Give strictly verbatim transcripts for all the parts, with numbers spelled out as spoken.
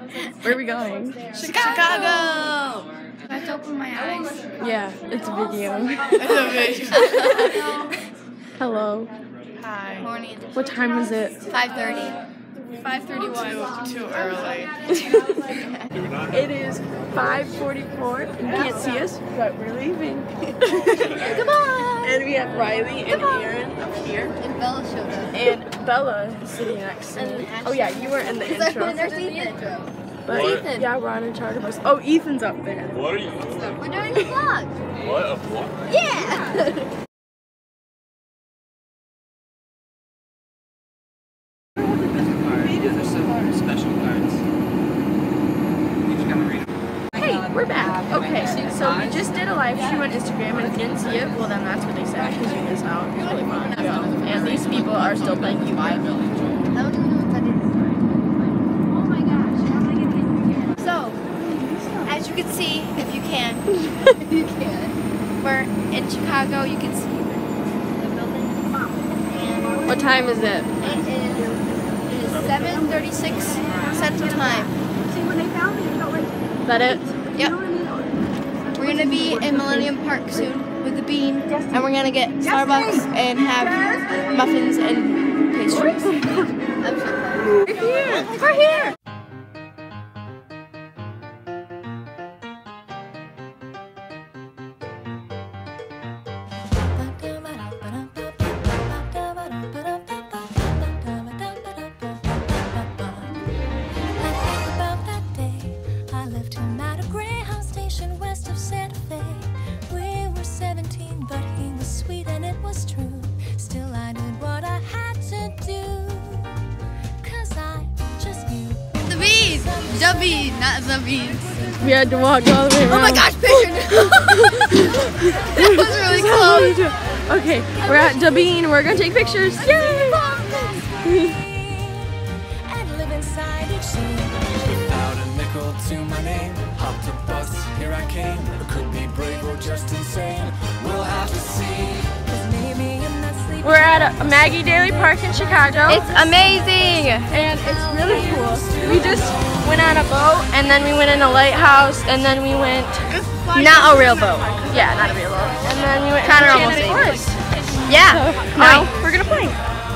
Where are we going? Chicago! Chicago! I have to open my eyes. Yeah, it's a video. It's a video. Hello. Hi. Morning. What time is it? five thirty. five thirty-one. Too, too early. It is five forty-four. You can't see us, but we're leaving. Come on! And we have Riley and Aaron up here. And Bella showed up. And Bella is sitting next to me. Oh yeah, you were in the intro. There's Ethan. But Ethan. yeah, we're on a charter bus. Oh, Ethan's up there. What are you doing? We're doing a vlog. What? A vlog? Yeah! There's some special cards. You just gotta read them. Hey, we're back. Okay, so we just did a live stream on Instagram, and if you didn't see it, well then that's really sad because you missed out. It was really fun. And these people are still playing U I. So, as you can see, if you can, if you can, we're in Chicago. You can see the building. And What time is it? it is, it is seven thirty-six Central Time. Is that it? Yep. We're gonna be in Millennium Park soon with the Bean, and we're gonna get Starbucks and have muffins and pastries. I'm so excited. We're here. We're here. The Bean, not the Beans. We had to walk all the way around. Oh my gosh, picture! That was really close. Okay, we're at the Bean. We're gonna take pictures. Yay! Without a nickel to my name, hopped a bus, here I came. I could be brave or just insane. We'll have to see. We're at a Maggie Daly Park in Chicago. It's amazing! And it's really cool. We just went on a boat, and then we went in a lighthouse, and then we went... Not a real boat. Yeah, not a real boat. And then we went Kinda to almost Enchanted Forest. Yeah. So now we're gonna play.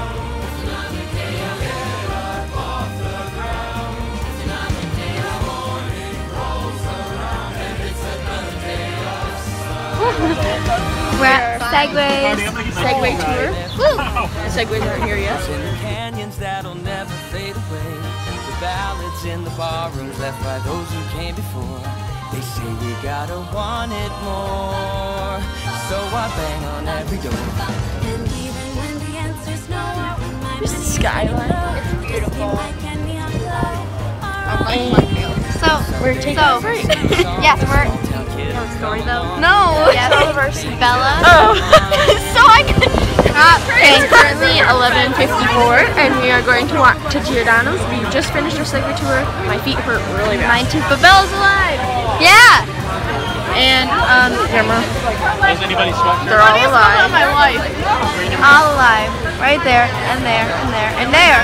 We're at Segways. Segway tour. Woo! The Segways aren't here yet. In the canyons that'll never fade away. The ballads in the barrooms left by those who came before. They say we gotta want it more. So I bang on every door. There's the skyline. It's beautiful. So, We're taking so, a break. yes, we're... Story though? No! Yes, Bella. Oh. So I can... It's currently eleven fifty-four, and we are going to walk to Giordano's. We just finished our Segway tour. My feet hurt really bad. Mine too, but Bella's alive! Yeah! And, um, camera. Does anybody smoke? They're all alive. My wife. All alive. Right there, and there, and there, and there.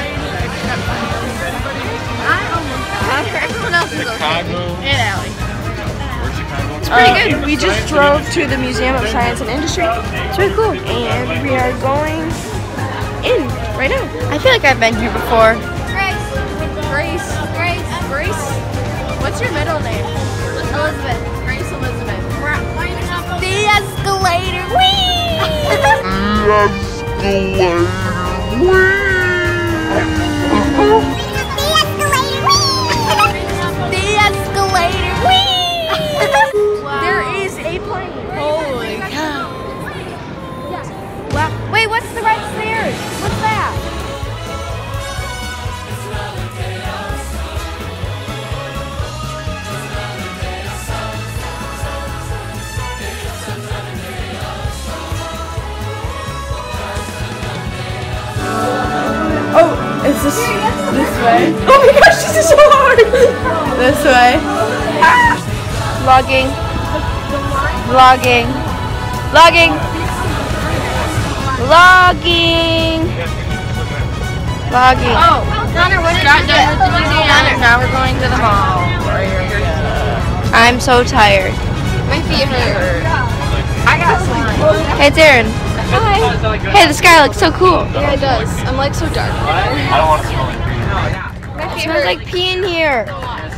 I almost... Everyone else is okay. Chicago. And Allie. Where's Chicago? It's pretty good. We just drove to the Museum of Science and Industry. It's really cool. And we are going in right now. I feel like I've been here before. Grace. Grace. Grace. Grace. What's your middle name? Elizabeth. Grace Elizabeth. We're lining up. The escalator. Whee! The escalator. Whee! There is a plane. Holy cow. Wow. Wait, what's the right stairs? What's that? Oh, it's this this way. Oh my gosh, this is so hard. This way. Ah. Vlogging. Vlogging. Vlogging. Vlogging. Vlogging. Oh. Connor, what did Got you done get? with the museum. Now we're going to the mall. I'm so tired. My feet hurt. I got slime. Hey, it's Aaron. Hi. Hey, the sky looks so cool. Yeah, it does. I'm like so dark. I don't want to smell it. It smells like pee in here.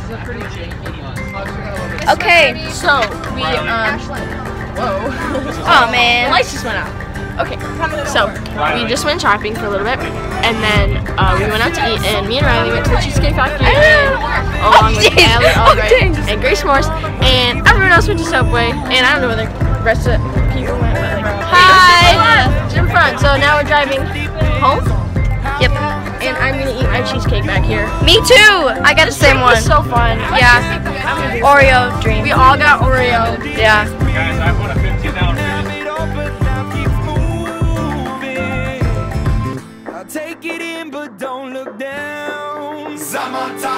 Okay. So we um. Whoa. Oh The man. lights just went out. Okay, so we just went shopping for a little bit, and then uh, we went out to eat, and me and Riley went to the Cheesecake Factory, and, along with jeez. Allie Oh, Albright jeez. and Grace Morse, and everyone else went to Subway, and I don't know where the rest of the people went, but like, Hi. Jim Front. So now we're driving home, Yep. and I'm gonna eat my cheesecake back here. Me too. I got the same It one. was so fun. Yeah. Oreo dream. We all got Oreo. Yeah. Guys, I want a fifteen dollars. Take it in, but don't look down. Summertime.